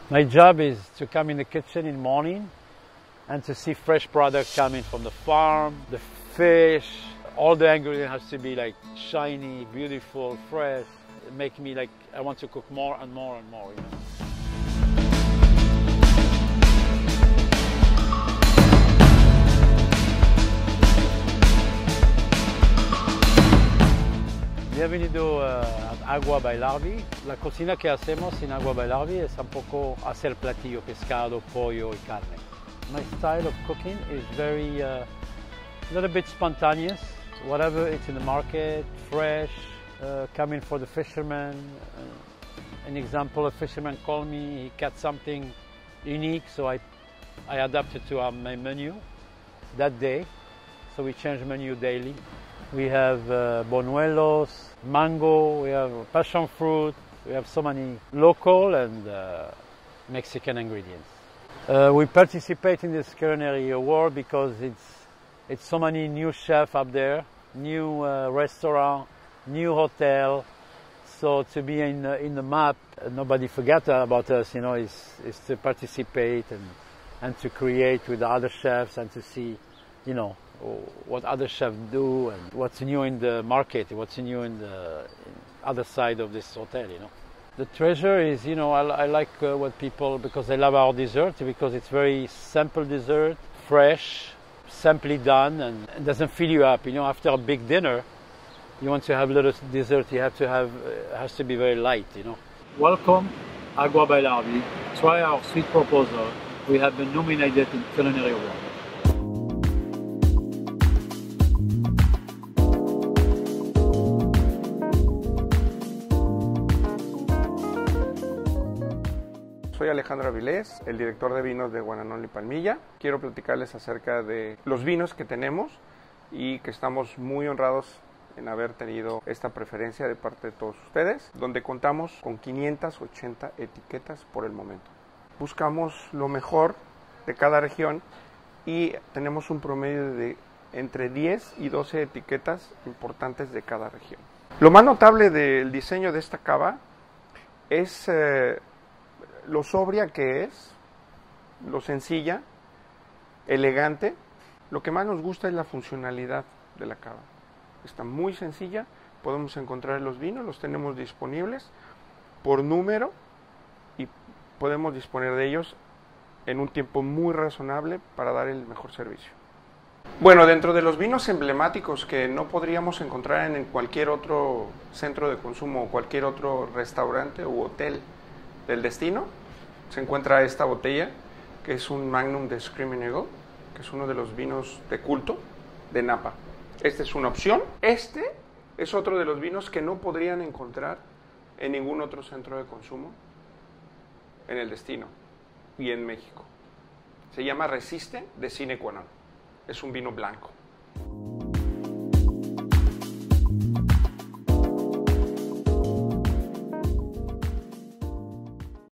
My job is to come in the kitchen in the morning and to see fresh products coming from the farm, the fish. All the ingredients has to be like shiny, beautiful, fresh. It make me like I want to cook more and more and more, you know. Bienvenido a Agua by Larvi. La cocina que hacemos en Agua by Larvi es un poco hacer platillo, pescado, pollo y carne. My style of cooking is very, a little bit spontaneous. Whatever it's in the market, fresh, coming for the fisherman. An example, a fisherman called me, he caught something unique, so I adapted to my menu that day. So we change menu daily. We have buñuelos, mango, we have passion fruit, we have so many local and Mexican ingredients. We participate in this culinary award because it's so many new chefs up there, new restaurant, new hotel. So to be in the map, nobody forget about us, you know, is to participate and to create with the other chefs and to see, you know, what other chefs do and what's new in the market, what's new in the other side of this hotel, you know. The treasure is, you know, I like what people, because they love our dessert, because it's very simple dessert, fresh, simply done, and it doesn't fill you up. You know, after a big dinner, you want to have a little dessert, you have to have, it has to be very light, you know. Welcome, Agua by Larvi. Try our sweet proposal. We have been nominated in Culinary Award. Soy Alejandro Avilés, el director de vinos de Guananol y Palmilla. Quiero platicarles acerca de los vinos que tenemos y que estamos muy honrados en haber tenido esta preferencia de parte de todos ustedes, donde contamos con 580 etiquetas por el momento. Buscamos lo mejor de cada región y tenemos un promedio de entre 10 y 12 etiquetas importantes de cada región. Lo más notable del diseño de esta cava es lo sobria que es, lo sencilla, elegante. Lo que más nos gusta es la funcionalidad de la cava. Está muy sencilla, podemos encontrar los vinos, los tenemos disponibles por número y podemos disponer de ellos en un tiempo muy razonable para dar el mejor servicio. Bueno, dentro de los vinos emblemáticos que no podríamos encontrar en cualquier otro centro de consumo o cualquier otro restaurante u hotel del destino, se encuentra esta botella, que es un Magnum de Screaming Eagle, que es uno de los vinos de culto de Napa. Esta es una opción. Este es otro de los vinos que no podrían encontrar en ningún otro centro de consumo en el destino y en México. Se llama Resiste de Sine Qua Non. Es un vino blanco.